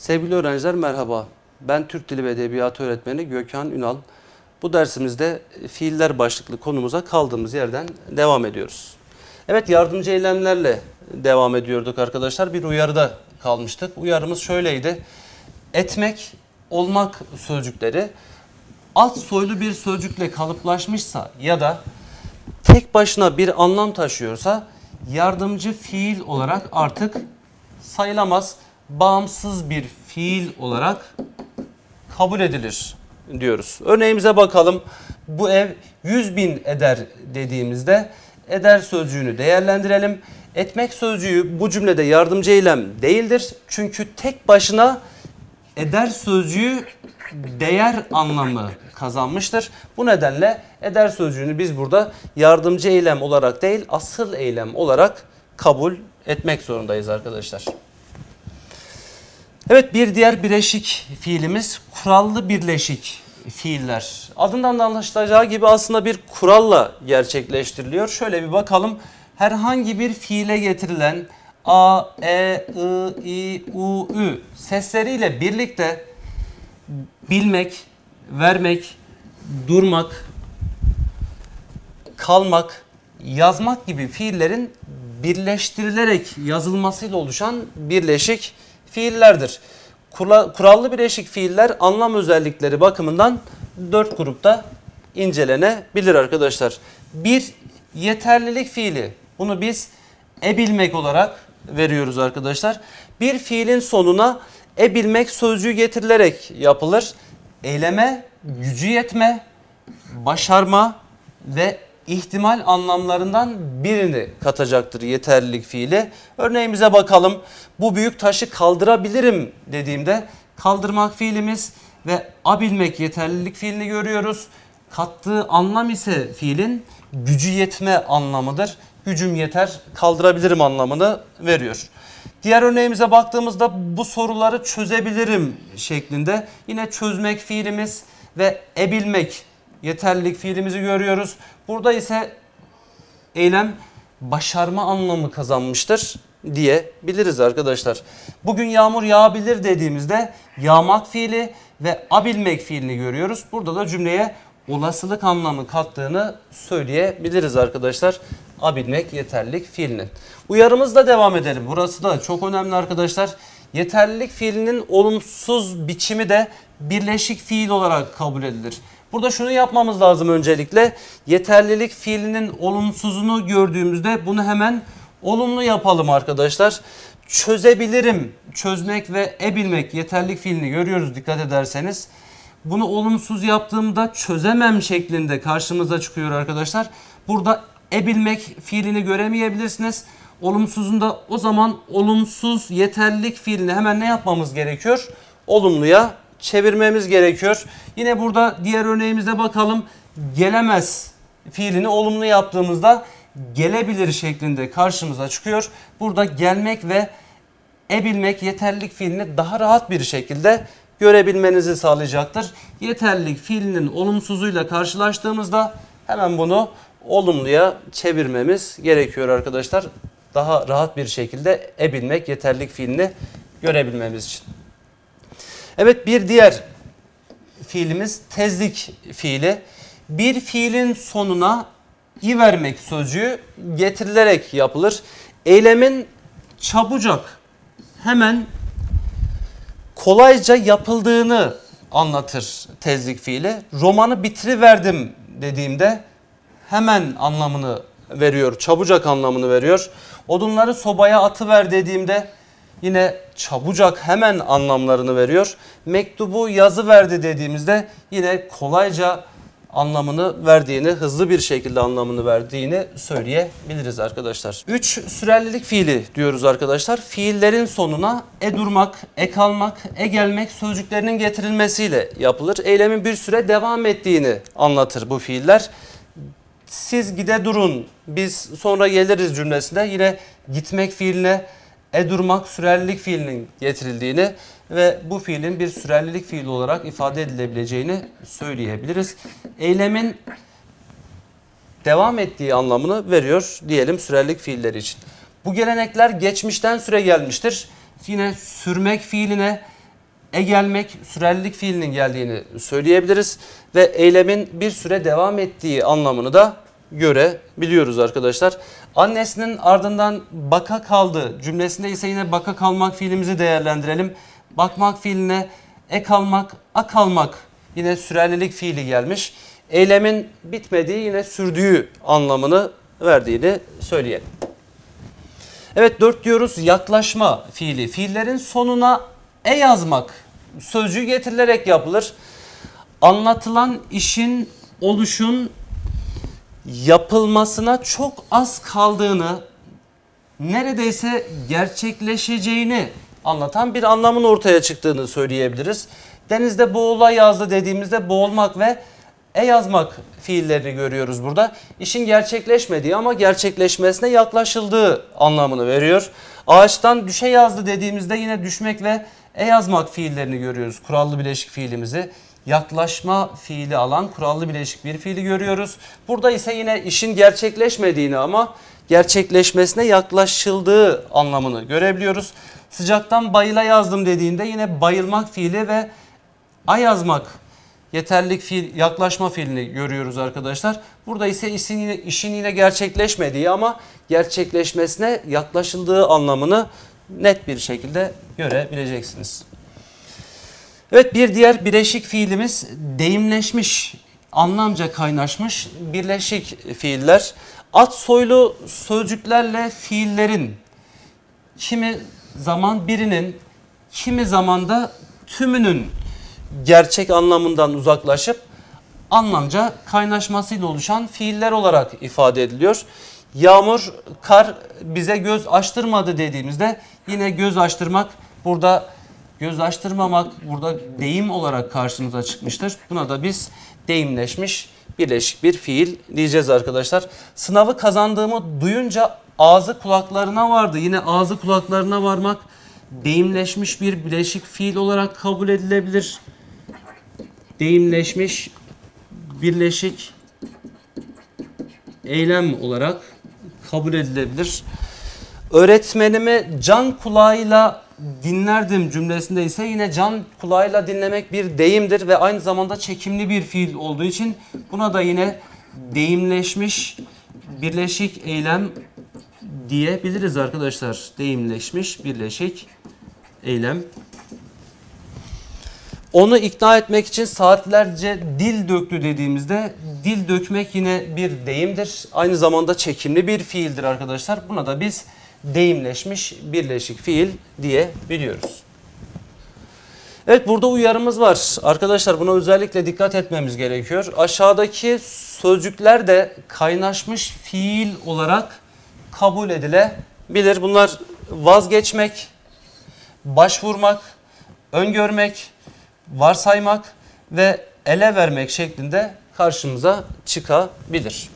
Sevgili öğrenciler merhaba. Ben Türk Dili ve Edebiyatı öğretmeni Gökhan Ünal. Bu dersimizde fiiller başlıklı konumuza kaldığımız yerden devam ediyoruz. Evet, yardımcı eylemlerle devam ediyorduk arkadaşlar. Bir uyarıda kalmıştık. Uyarımız şöyleydi. Etmek, olmak sözcükleri alt soylu bir sözcükle kalıplaşmışsa ya da tek başına bir anlam taşıyorsa yardımcı fiil olarak artık sayılamaz, bağımsız bir fiil olarak kabul edilir diyoruz. Örneğimize bakalım. Bu ev 100.000 eder dediğimizde eder sözcüğünü değerlendirelim. Etmek sözcüğü bu cümlede yardımcı eylem değildir. Çünkü tek başına eder sözcüğü değer anlamı kazanmıştır. Bu nedenle eder sözcüğünü biz burada yardımcı eylem olarak değil, asıl eylem olarak kabul etmek zorundayız arkadaşlar. Evet, bir diğer bileşik fiilimiz kurallı birleşik fiiller. Adından da anlaşılacağı gibi aslında bir kuralla gerçekleştiriliyor. Şöyle bir bakalım. Herhangi bir fiile getirilen a, e, i, i, u, ü sesleriyle birlikte bilmek, vermek, durmak, kalmak, yazmak gibi fiillerin birleştirilerek yazılmasıyla oluşan birleşik fiillerdir. Kurallı birleşik fiiller anlam özellikleri bakımından 4 grupta incelenebilir arkadaşlar. Bir, yeterlilik fiili. Bunu biz bilmek olarak veriyoruz arkadaşlar. Bir fiilin sonuna bilmek sözcüğü getirilerek yapılır. Eyleme, gücü yetme, başarma ve ihtimal anlamlarından birini katacaktır yeterlilik fiili. Örneğimize bakalım. Bu büyük taşı kaldırabilirim dediğimde kaldırmak fiilimiz ve abilmek yeterlilik fiilini görüyoruz. Kattığı anlam ise fiilin gücü yetme anlamıdır. Gücüm yeter, kaldırabilirim anlamını veriyor. Diğer örneğimize baktığımızda bu soruları çözebilirim şeklinde yine çözmek fiilimiz ve bilmek yeterlilik fiilimizi görüyoruz. Burada ise eylem başarma anlamı kazanmıştır diyebiliriz arkadaşlar. Bugün yağmur yağabilir dediğimizde yağmak fiili ve abilmek fiilini görüyoruz. Burada da cümleye olasılık anlamı kattığını söyleyebiliriz arkadaşlar. Abilmek yeterlilik fiilinin. Uyarımızla devam edelim. Burası da çok önemli arkadaşlar. Yeterlilik fiilinin olumsuz biçimi de birleşik fiil olarak kabul edilir. Burada şunu yapmamız lazım öncelikle. Yeterlilik fiilinin olumsuzunu gördüğümüzde bunu hemen olumlu yapalım arkadaşlar. Çözebilirim, çözmek ve bilmek yeterlilik fiilini görüyoruz dikkat ederseniz. Bunu olumsuz yaptığımda çözemem şeklinde karşımıza çıkıyor arkadaşlar. Burada bilmek fiilini göremeyebilirsiniz. Olumsuzunda o zaman olumsuz yeterlilik fiilini hemen ne yapmamız gerekiyor? Olumluya çevirmemiz gerekiyor. Yine burada diğer örneğimize bakalım. Gelemez fiilini olumlu yaptığımızda gelebilir şeklinde karşımıza çıkıyor. Burada gelmek ve bilmek yeterlilik fiilini daha rahat bir şekilde görebilmenizi sağlayacaktır. Yeterlilik fiilinin olumsuzuyla karşılaştığımızda hemen bunu olumluya çevirmemiz gerekiyor arkadaşlar. Daha rahat bir şekilde bilmek yeterlilik fiilini görebilmemiz için. Evet, bir diğer fiilimiz tezlik fiili. Bir fiilin sonuna i vermek sözcüğü getirilerek yapılır. Eylemin çabucak, hemen, kolayca yapıldığını anlatır tezlik fiili. Romanı bitiriverdim dediğimde hemen anlamını veriyor, çabucak anlamını veriyor. Odunları sobaya atıver dediğimde yine çabucak hemen anlamlarını veriyor. Mektubu yazıverdi dediğimizde yine kolayca anlamını verdiğini, hızlı bir şekilde anlamını verdiğini söyleyebiliriz arkadaşlar. 3, sürerlilik fiili diyoruz arkadaşlar. Fiillerin sonuna durmak, kalmak, gelmek sözcüklerinin getirilmesiyle yapılır. Eylemin bir süre devam ettiğini anlatır bu fiiller. Siz gide durun, biz sonra geliriz cümlesinde yine gitmek fiiline durmak sürerlilik fiilinin getirildiğini ve bu fiilin bir sürerlilik fiili olarak ifade edilebileceğini söyleyebiliriz. Eylemin devam ettiği anlamını veriyor diyelim sürerlilik fiilleri için. Bu gelenekler geçmişten süre gelmiştir. Yine sürmek fiiline gelmek sürelilik fiilinin geldiğini söyleyebiliriz ve eylemin bir süre devam ettiği anlamını da görebiliyoruz arkadaşlar. Annesinin ardından baka kaldı cümlesinde ise yine baka kalmak fiilimizi değerlendirelim. Bakmak fiiline kalmak, a kalmak yine sürelilik fiili gelmiş. Eylemin bitmediği yine sürdüğü anlamını verdiğini söyleyelim. Evet 4 diyoruz yaklaşma fiili. Fiillerin sonuna yazmak sözcüğü getirilerek yapılır. Anlatılan işin, oluşun yapılmasına çok az kaldığını, neredeyse gerçekleşeceğini anlatan bir anlamın ortaya çıktığını söyleyebiliriz. Denizde boğula yazdı dediğimizde boğulmak ve yazmak fiillerini görüyoruz burada. İşin gerçekleşmediği ama gerçekleşmesine yaklaşıldığı anlamını veriyor. Ağaçtan düşe yazdı dediğimizde yine düşmek ve yazmak fiillerini görüyoruz. Kurallı bileşik fiilimizi. Yaklaşma fiili alan kurallı bileşik bir fiili görüyoruz. Burada ise yine işin gerçekleşmediğini ama gerçekleşmesine yaklaşıldığı anlamını görebiliyoruz. Sıcaktan bayıla yazdım dediğinde yine bayılmak fiili ve yazmak yeterlilik fiil, yaklaşma fiilini görüyoruz arkadaşlar. Burada ise işin yine gerçekleşmediği ama gerçekleşmesine yaklaşıldığı anlamını net bir şekilde görebileceksiniz. Evet bir diğer bileşik fiilimiz deyimleşmiş, anlamca kaynaşmış birleşik fiiller. Ad soylu sözcüklerle fiillerin kimi zaman birinin, kimi zaman da tümünün gerçek anlamından uzaklaşıp anlamca kaynaşmasıyla oluşan fiiller olarak ifade ediliyor. Yağmur, kar bize göz açtırmadı dediğimizde yine göz açtırmak burada göz açtırmamak burada deyim olarak karşımıza çıkmıştır. Buna da biz deyimleşmiş birleşik bir fiil diyeceğiz arkadaşlar. Sınavı kazandığımı duyunca ağzı kulaklarına vardı. Yine ağzı kulaklarına varmak deyimleşmiş bir bileşik fiil olarak kabul edilebilir. Deyimleşmiş birleşik eylem olarak kabul edilebilir. Öğretmenimi can kulağıyla dinlerdim cümlesinde ise yine can kulağıyla dinlemek bir deyimdir ve aynı zamanda çekimli bir fiil olduğu için buna da yine deyimleşmiş birleşik eylem diyebiliriz arkadaşlar. Deyimleşmiş birleşik eylem. Onu ikna etmek için saatlerce dil döktü dediğimizde dil dökmek yine bir deyimdir. Aynı zamanda çekimli bir fiildir arkadaşlar. Buna da biz deyimleşmiş birleşik fiil diyebiliyoruz. Evet burada uyarımız var. Arkadaşlar buna özellikle dikkat etmemiz gerekiyor. Aşağıdaki sözcükler de kaynaşmış fiil olarak kabul edilebilir. Bunlar vazgeçmek, başvurmak, öngörmek, varsaymak ve ele vermek şeklinde karşımıza çıkabilir.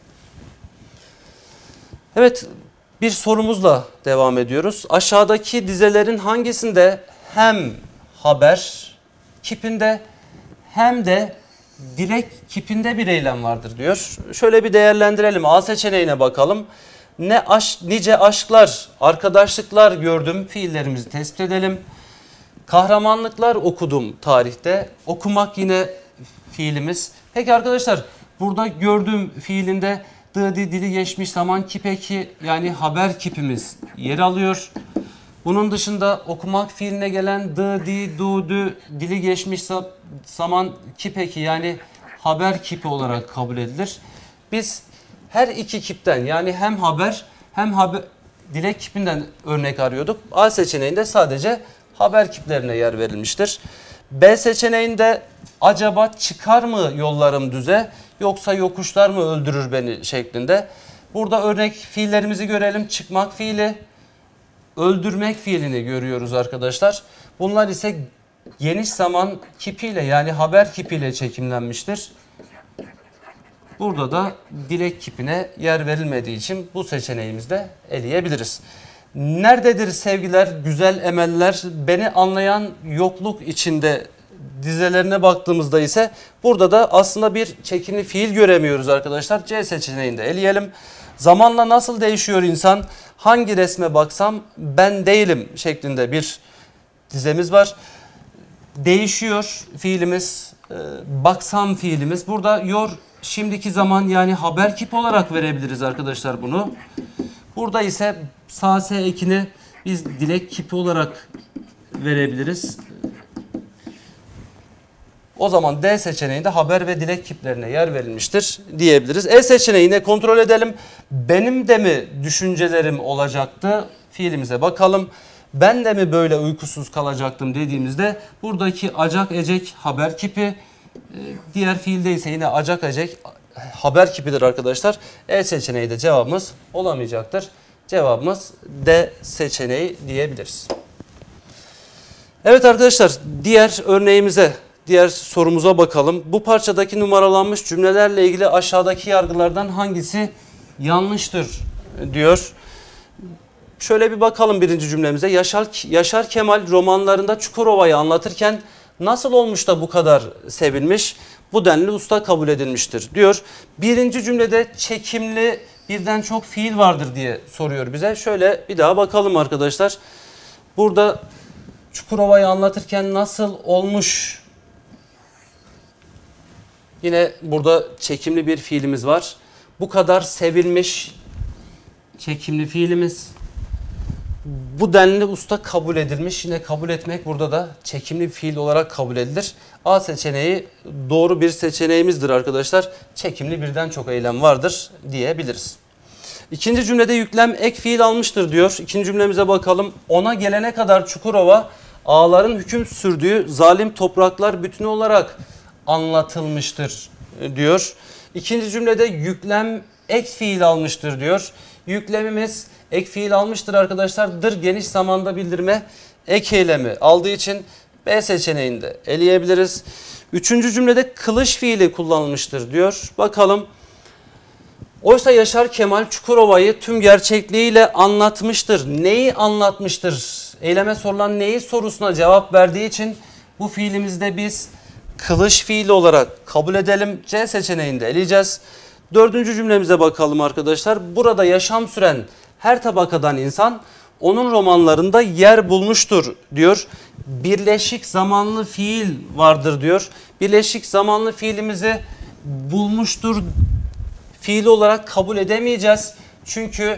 Evet bir sorumuzla devam ediyoruz. Aşağıdaki dizelerin hangisinde hem haber kipinde hem de dilek kipinde bir eylem vardır diyor. Şöyle bir değerlendirelim. A seçeneğine bakalım. Nice aşklar, arkadaşlıklar gördüm fiillerimizi tespit edelim. Kahramanlıklar okudum tarihte. Okumak yine fiilimiz. Peki arkadaşlar burada gördüm fiilinde dili geçmiş zaman kipeki yani haber kipimiz yer alıyor. Bunun dışında okumak fiiline gelen dili geçmiş zaman kipeki yani haber kipi olarak kabul edilir. Biz her iki kipten yani hem haber hem dilek kipinden örnek arıyorduk. A seçeneğinde sadece haber kiplerine yer verilmiştir. B seçeneğinde acaba çıkar mı yollarım düze yoksa yokuşlar mı öldürür beni şeklinde. Burada örnek fiillerimizi görelim. Çıkmak fiili, öldürmek fiilini görüyoruz arkadaşlar. Bunlar ise geniş zaman kipiyle yani haber kipiyle çekimlenmiştir. Burada da dilek kipine yer verilmediği için bu seçeneğimizi de eleyebiliriz. Nerededir sevgiler, güzel emeller, beni anlayan yokluk içinde dizelerine baktığımızda ise burada da aslında bir çekimli fiil göremiyoruz arkadaşlar. C seçeneğinde eleyelim. Zamanla nasıl değişiyor insan, hangi resme baksam ben değilim şeklinde bir dizemiz var. değişiyor fiilimiz. Baksam fiilimiz. Burada yor şimdiki zaman yani haber kipi olarak verebiliriz arkadaşlar bunu. Burada ise sase ekini biz dilek kipi olarak verebiliriz. O zaman D seçeneğinde haber ve dilek kiplerine yer verilmiştir diyebiliriz. E seçeneğine kontrol edelim. Benim de mi düşüncelerim olacaktı? Fiilimize bakalım. Ben de mi böyle uykusuz kalacaktım dediğimizde buradaki acak ecek haber kipi, diğer fiilde ise yine acak ecek haber kipidir arkadaşlar. E seçeneği de cevabımız olamayacaktır. Cevabımız D seçeneği diyebiliriz. Evet arkadaşlar, diğer sorumuza bakalım. Bu parçadaki numaralanmış cümlelerle ilgili aşağıdaki yargılardan hangisi yanlıştır diyor. Şöyle bir bakalım birinci cümlemize. Yaşar Kemal romanlarında Çukurova'yı anlatırken nasıl olmuş da bu kadar sevilmiş, bu denli usta kabul edilmiştir diyor. Birinci cümlede çekimli birden çok fiil vardır diye soruyor bize. Şöyle bir daha bakalım arkadaşlar. Burada Çukurova'yı anlatırken nasıl olmuş? Yine burada çekimli bir fiilimiz var. Bu kadar sevilmiş çekimli fiilimiz. Bu denli usta kabul edilmiş. Yine kabul etmek burada da çekimli fiil olarak kabul edilir. A seçeneği doğru bir seçeneğimizdir arkadaşlar. Çekimli birden çok eylem vardır diyebiliriz. İkinci cümlede yüklem ek fiil almıştır diyor. İkinci cümlemize bakalım. Ona gelene kadar Çukurova ağaların hüküm sürdüğü zalim topraklar bütünü olarak anlatılmıştır diyor. İkinci cümlede yüklem ek fiil almıştır diyor. Yüklemimiz ek fiil almıştır arkadaşlar. Dır geniş zamanda bildirme ek eylemi aldığı için B seçeneğinde eleyebiliriz. Üçüncü cümlede kılıç fiili kullanılmıştır diyor. Bakalım. Oysa Yaşar Kemal Çukurova'yı tüm gerçekliğiyle anlatmıştır. Neyi anlatmıştır? Eyleme sorulan neyi sorusuna cevap verdiği için bu fiilimizde biz kılıç fiili olarak kabul edelim. C seçeneğinde eleyeceğiz. Dördüncü cümlemize bakalım arkadaşlar. Burada yaşam süren her tabakadan insan onun romanlarında yer bulmuştur diyor. Birleşik zamanlı fiil vardır diyor. Birleşik zamanlı fiilimizi bulmuştur fiili olarak kabul edemeyeceğiz. Çünkü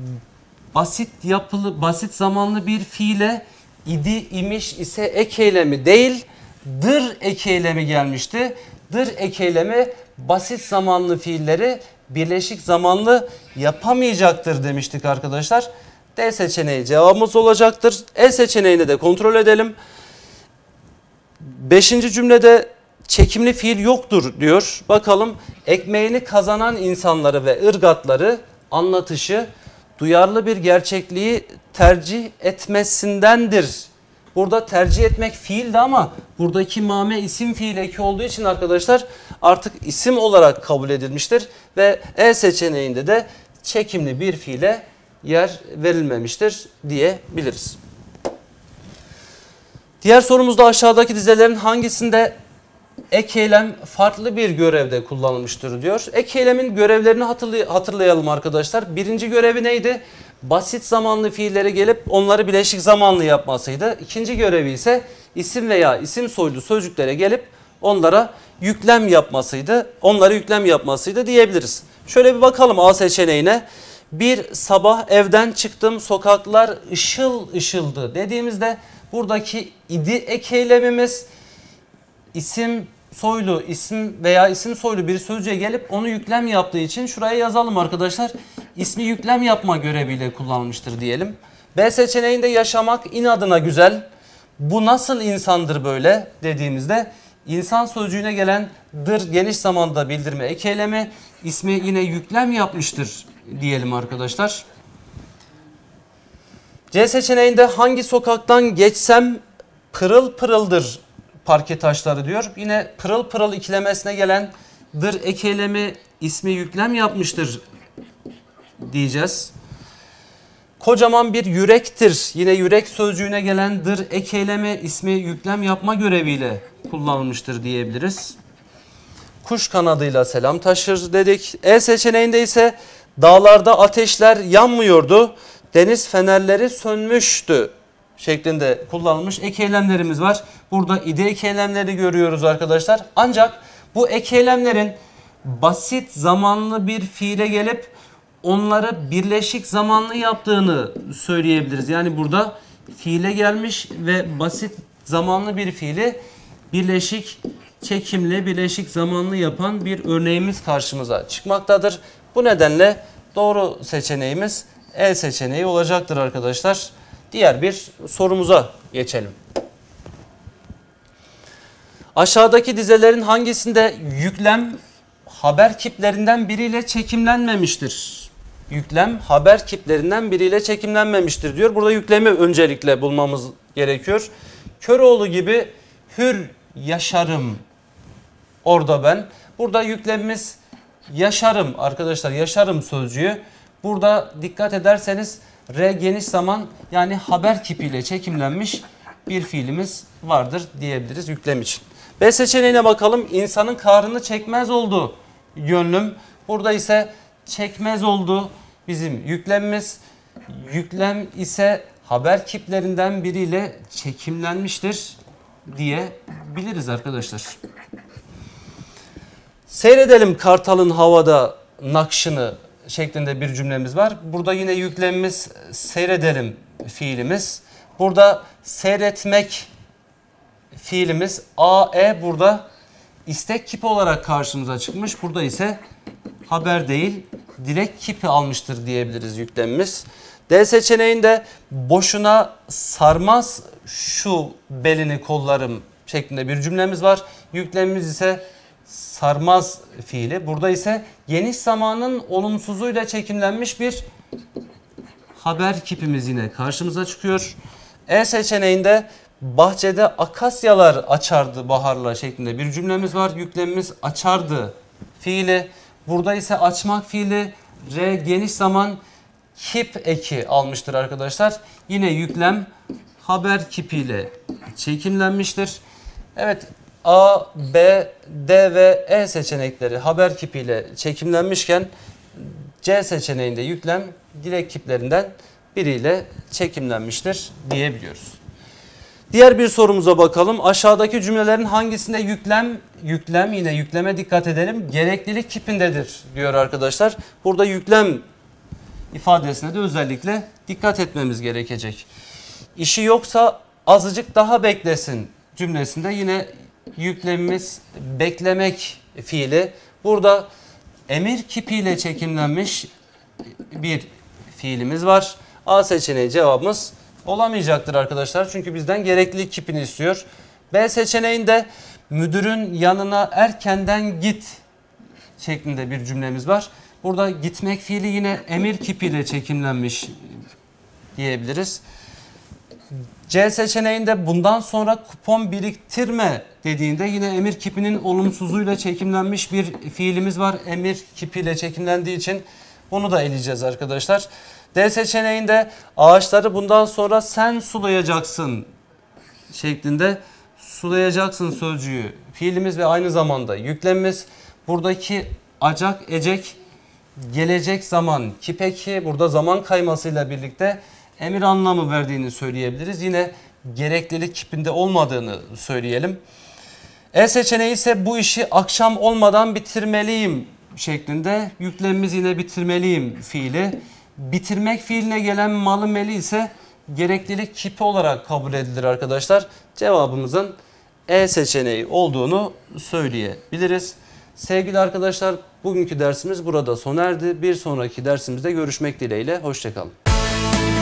basit zamanlı bir fiile idi, imiş ise ek eylemi değil, dır ek eylemi gelmişti. Dır ek eylemi basit zamanlı fiilleri birleşik zamanlı yapamayacaktır demiştik arkadaşlar. D seçeneği cevabımız olacaktır. E seçeneğini de kontrol edelim. Beşinci cümlede çekimli fiil yoktur diyor. Bakalım, ekmeğini kazanan insanları ve ırgatları anlatışı duyarlı bir gerçekliği tercih etmesindendir. Burada tercih etmek fiildi ama buradaki mame isim fiil eki olduğu için arkadaşlar artık isim olarak kabul edilmiştir. Ve E seçeneğinde de çekimli bir fiile yer verilmemiştir diyebiliriz. Diğer sorumuzda aşağıdaki dizelerin hangisinde ek eylem farklı bir görevde kullanılmıştır diyor. Ek eylemin görevlerini hatırlayalım arkadaşlar. Birinci görevi neydi? Basit zamanlı fiilleri gelip onları bileşik zamanlı yapmasıydı. İkinci görevi ise isim veya isim soylu sözcüklere gelip onlara yüklem yapmasıydı. Onları yüklem yapmasıydı diyebiliriz. Şöyle bir bakalım A seçeneğine. Bir sabah evden çıktım, sokaklar ışıl ışıldı dediğimizde buradaki idi ek eylemimiz isim soylu, isim veya isim soylu bir sözcüğe gelip onu yüklem yaptığı için şuraya yazalım arkadaşlar. İsmi yüklem yapma göreviyle kullanılmıştır diyelim. B seçeneğinde yaşamak inadına güzel. Bu nasıl insandır böyle dediğimizde insan sözcüğüne gelen dır geniş zamanda bildirme ek eylemi ismi yine yüklem yapmıştır diyelim arkadaşlar. C seçeneğinde hangi sokaktan geçsem pırıl pırıldır parke taşları diyor. Yine pırıl pırıl ikilemesine gelen dır ek eylemi ismi yüklem yapmıştır diyeceğiz. Kocaman bir yürektir. Yine yürek sözcüğüne gelen dır ek eylemi ismi yüklem yapma göreviyle kullanılmıştır diyebiliriz. Kuş kanadıyla selam taşır dedik. E seçeneğinde ise dağlarda ateşler yanmıyordu. Deniz fenerleri sönmüştü şeklinde kullanılmış ek eylemlerimiz var. Burada ide ek eylemleri görüyoruz arkadaşlar. Ancak bu ek eylemlerin basit zamanlı bir fiile gelip onları birleşik zamanlı yaptığını söyleyebiliriz. Yani burada fiile gelmiş ve basit zamanlı bir fiili birleşik çekimli, birleşik zamanlı yapan bir örneğimiz karşımıza çıkmaktadır. Bu nedenle doğru seçeneğimiz E seçeneği olacaktır arkadaşlar. Diğer bir sorumuza geçelim. Aşağıdaki dizelerin hangisinde yüklem haber kiplerinden biriyle çekimlenmemiştir? Yüklem haber kiplerinden biriyle çekimlenmemiştir diyor. Burada yüklemi öncelikle bulmamız gerekiyor. Köroğlu gibi hür yaşarım orada ben. Burada yüklemimiz yaşarım arkadaşlar, yaşarım sözcüğü. Burada dikkat ederseniz R geniş zaman yani haber kipiyle çekimlenmiş bir fiilimiz vardır diyebiliriz yüklem için. B seçeneğine bakalım. İnsanın kahrını çekmez oldu gönlüm. Burada ise çekmez oldu bizim yüklemimiz. Yüklem ise haber kiplerinden biriyle çekimlenmiştir diyebiliriz arkadaşlar. Seyredelim kartalın havada nakşını şeklinde bir cümlemiz var. Burada yine yüklemimiz seyredelim fiilimiz. Burada seyretmek fiilimiz AE burada istek kipi olarak karşımıza çıkmış. Burada ise haber değil dilek kipi almıştır diyebiliriz yüklemimiz. D seçeneğinde boşuna sarmaz şu belini kollarım şeklinde bir cümlemiz var. Yüklemimiz ise sarmaz fiili. Burada ise geniş zamanın olumsuzuyla çekimlenmiş bir haber kipimiz yine karşımıza çıkıyor. E seçeneğinde bahçede akasyalar açardı baharla şeklinde bir cümlemiz var. Yüklemimiz açardı fiili. Burada ise açmak fiili R geniş zaman kip eki almıştır arkadaşlar. Yine yüklem haber kipiyle çekimlenmiştir. Evet, A, B, D ve E seçenekleri haber kipiyle çekimlenmişken C seçeneğinde yüklem dilek kiplerinden biriyle çekimlenmiştir diyebiliyoruz. Diğer bir sorumuza bakalım. Aşağıdaki cümlelerin hangisinde yüklem yine yükleme dikkat edelim gereklilik kipindedir diyor arkadaşlar. Burada yüklem ifadesine de özellikle dikkat etmemiz gerekecek. İşi yoksa azıcık daha beklesin cümlesinde yine yüklemimiz beklemek fiili. Burada emir kipiyle çekimlenmiş bir fiilimiz var. A seçeneği cevabımız olamayacaktır arkadaşlar. Çünkü bizden gereklilik kipini istiyor. B seçeneğinde müdürün yanına erkenden git şeklinde bir cümlemiz var. Burada gitmek fiili yine emir kipiyle çekimlenmiş diyebiliriz. C seçeneğinde bundan sonra kupon biriktirme dediğinde yine emir kipinin olumsuzuyla çekimlenmiş bir fiilimiz var. Emir kipiyle çekimlendiği için bunu da eleyeceğiz arkadaşlar. D seçeneğinde ağaçları bundan sonra sen sulayacaksın şeklinde sulayacaksın sözcüğü fiilimiz ve aynı zamanda yüklemimiz. Buradaki acak ecek gelecek zaman kipeki burada zaman kaymasıyla birlikte emir anlamı verdiğini söyleyebiliriz. Yine gereklilik kipinde olmadığını söyleyelim. E seçeneği ise bu işi akşam olmadan bitirmeliyim şeklinde. Yüklemimiz yine bitirmeliyim fiili. Bitirmek fiiline gelen malı meli ise gereklilik kipi olarak kabul edilir arkadaşlar. Cevabımızın E seçeneği olduğunu söyleyebiliriz. Sevgili arkadaşlar, bugünkü dersimiz burada sona erdi. Bir sonraki dersimizde görüşmek dileğiyle. Hoşça kalın.